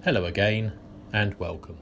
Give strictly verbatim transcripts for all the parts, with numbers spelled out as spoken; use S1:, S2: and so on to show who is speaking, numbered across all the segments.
S1: Hello again and welcome.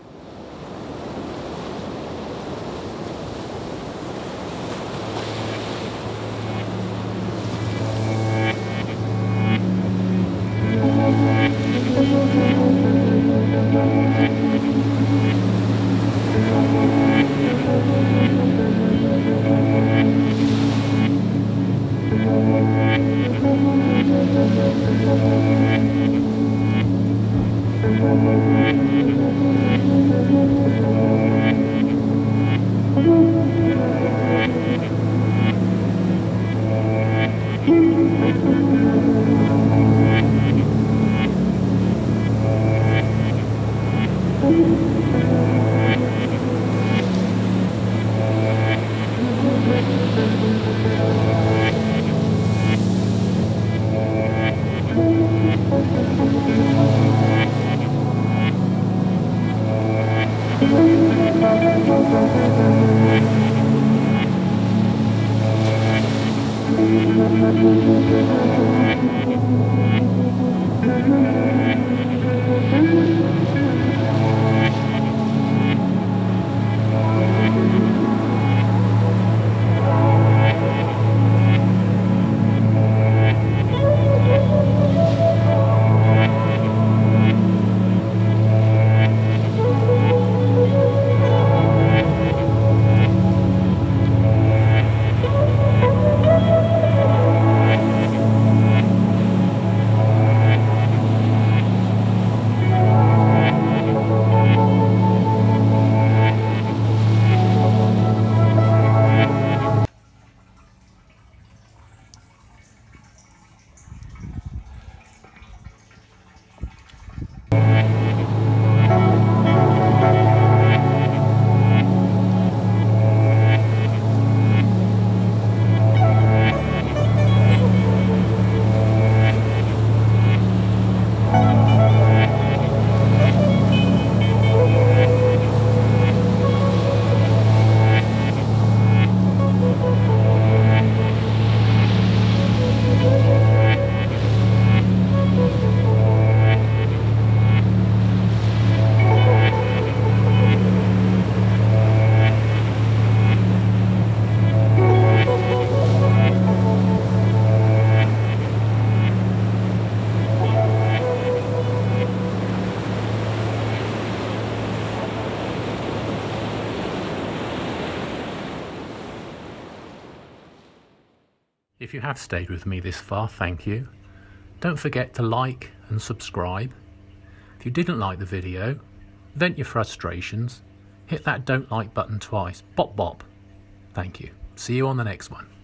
S1: If you have stayed with me this far, thank you. Don't forget to like and subscribe. If you didn't like the video, vent your frustrations, hit that don't like button twice. Bop bop. Thank you. See you on the next one.